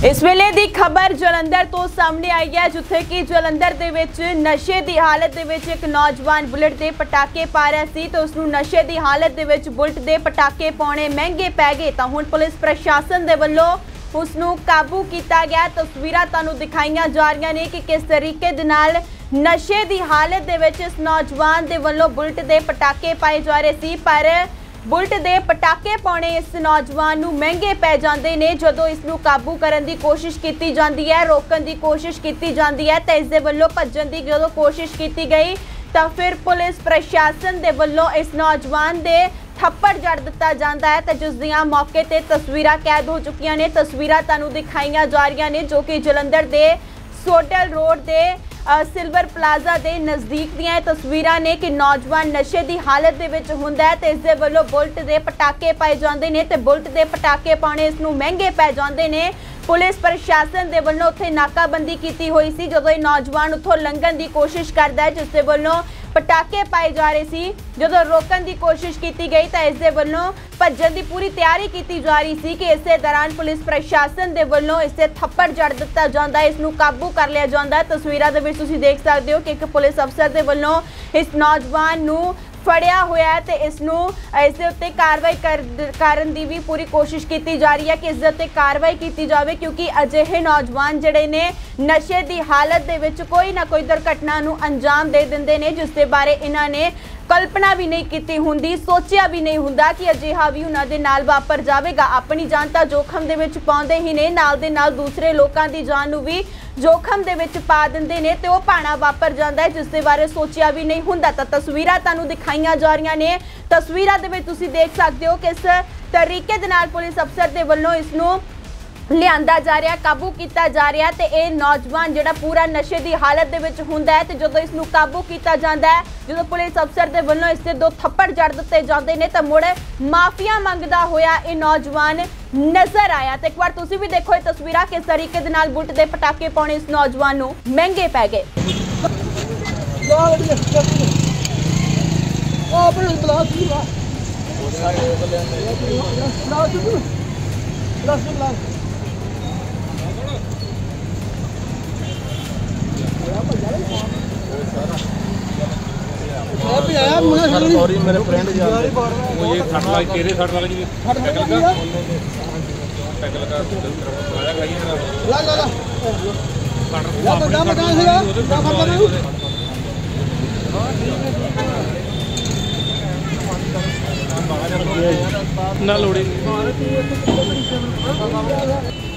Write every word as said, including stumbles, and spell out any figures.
इस वेले दी खबर जलंधर तो सामने आई है, जिथे कि जलंधर दे विच नशे की हालत दे विच एक नौजवान बुलेट दे पटाके पा रहा सी तो उसनू नशे की हालत दे विच बुलेट दे पटाके पाने महंगे पै गए। तो हुण पुलिस प्रशासन दे वल्लों उसनू काबू किया गया। तस्वीरां तुहानू दिखाईयां जा रही ने कि किस तरीके दे नाल नशे की हालत दे विच इस नौजवान दे वल्लों बुलेट दे पटाके पाए जा रहे सी, पर बुलेट दे पटाके पाने इस नौजवान नू महंगे पै जांदे ने। जदों इसनू काबू करन दी कोशिश कीती जांदी है, रोकन दी कोशिश कीती जांदी है ते इस दे वल्लों भज्जन दी जदों कोशिश कीती गई तां फिर पुलिस प्रशासन दे वल्लों इस नौजवान दे थप्पड़ जड़ दिता जाता है ते जिस दियां मौके ते तस्वीरां कैद हो चुकियां ने। तस्वीरां तुहानू दिखाईयां जा रही ने जो कि जलंधर दे सोडल रोड दे सिल्वर प्लाजा दे नज़दीक दियां तस्वीरां ने कि नौजवान नशे की हालत दे विच हुंदा है ते इस दे वल्लों बुलेट दे पटाके पाए जांदे ने ते बुलेट दे पटाके पाने इसनू महंगे पै जांदे ने। पुलिस प्रशासन दे वल्लों उत्थे नाकाबंदी कीती हुई सी जदों नौजवान उत्थों लंघण की कोशिश करदा है, जिस दे वल्लों पटाके पाए जा रहे सी। जदों रोकन की कोशिश की गई तो इस दे वल्लों भज्जन की पूरी तैयारी की जा रही सी कि इस दौरान पुलिस प्रशासन दे वल्लों इसे थप्पड़ जड़ दिता जाता है, इसनू काबू कर लिया जाता है। तस्वीरां दे विच तुसीं देख सकते हो कि एक पुलिस अफसर दे वल्लों इस नौजवान नू फड़िया होया है ते इसनू इस दे उत्ते कार्रवाई कर करन दी भी पूरी कोशिश की जा रही है कि इस दे उत्ते कार्रवाई की जाए, क्योंकि अजिहे नौजवान जिहड़े ने नशे की हालत दे विच कोई ना कोई दुर्घटना नू अंजाम दे दिंदे ने, जिस दे बारे इन्हां ने कल्पना भी नहीं की हुंदी, सोचिया भी नहीं हुंदा कि अजिहा भी उन्हां दे नाल वापर जावेगा। अपनी जान तां जोखम दे विच पाउंदे ही ने, नाल दे नाल दूसरे लोकां दी जान नू भी जोखम दे विच पा दिंदे ने ते ओह भाणा वापर जांदा है जिस दे बारे सोचिया भी नहीं हुंदा। तां तस्वीरां तुहानू दिखाईयां जा रही ने, तस्वीरां दे विच तुसीं देख सकते हो किस तरीके दे नाल पुलिस अफसर दे वल्लों इसनू लियांदा जा रहा, काबू किया जा रहा ते यह नौजवान जिहड़ा पूरा नशे की हालत दे विच हुंदा है ते जदों इसनू काबू किया जाता है, जदों पुलिस अफसर दे वल्लों इसते दो थप्पड़ जड़ दिते जाते हैं तो मुड़ माफिया मंगदा होया यह नौजवान नजर आया। तो एक बार तुसीं भी देखो ये तस्वीरां किस तरीके दे नाल बुलेट दे पटाके पाने इस नौजवान नू महंगे पै गए। सॉरी मेरे फ्रेंड यार वो ये सट लग तेरे सट लग जी टैकल का टैकल का आया खाइए ला ला ला या तो दाम कहां से ना ना लोड़ी